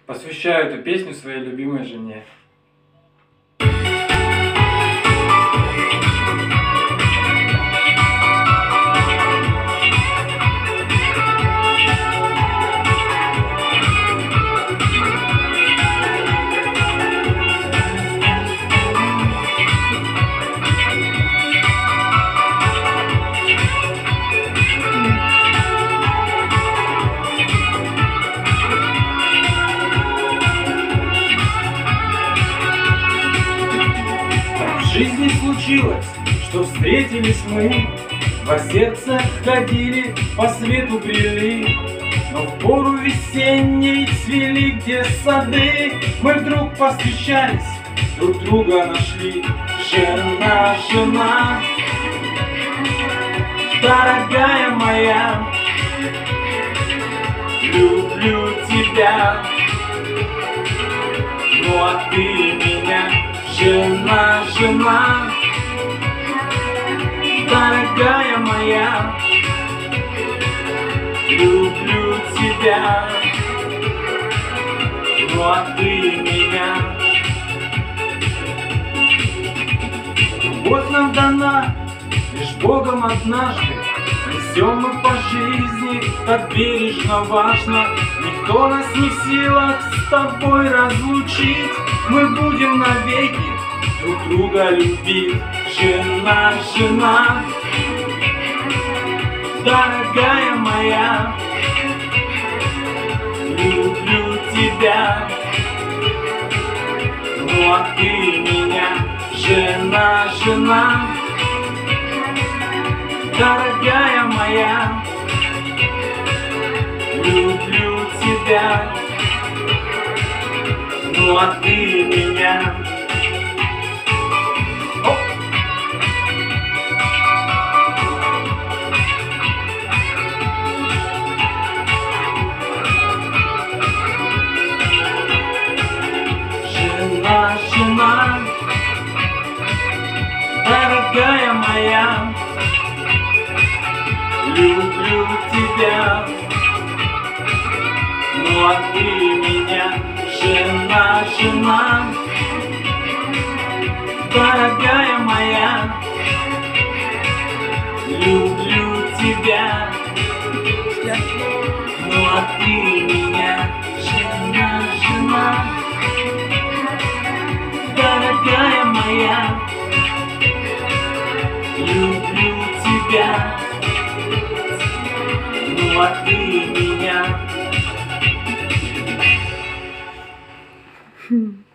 Посвящаю эту песню своей любимой жене. В жизни случилось, что встретились мы, два сердца ходили, по свету брели, но в пору весенней цвели где сады. Мы вдруг повстречались, друг друга нашли. Жена, жена, дорогая моя, люблю тебя, ну а ты меня. Жена, жена, дорогая моя, люблю тебя, ну а ты меня. Любовь нам дана лишь Богом однажды, несем мы по жизни, так бережно важно. Никто нас не в силах с тобой разлучить, мы будем навеки друг друга любить. Жена, жена, дорогая моя, люблю тебя, ну а ты меня. Жена, жена, дорогая моя, люблю тебя, ну а ты меня. Жена, жена, дорогая моя, люблю тебя, ну а ты меня. Жена, жена, дорогая моя, люблю тебя, ну а ты меня. Жена, жена, дорогая моя, люблю тебя, ну а ты меня.